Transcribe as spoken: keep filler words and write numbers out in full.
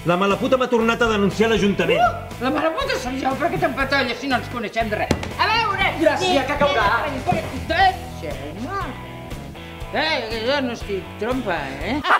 La mala puta m'ha tornat a denunciar a l'Ajuntament. Uh, la mala puta soc jo, perquè t'empatolles si no ens coneixem de res. A veure... Gràcia, que caurà. Deixeu-me. Eh, que jo no estic trompa, eh?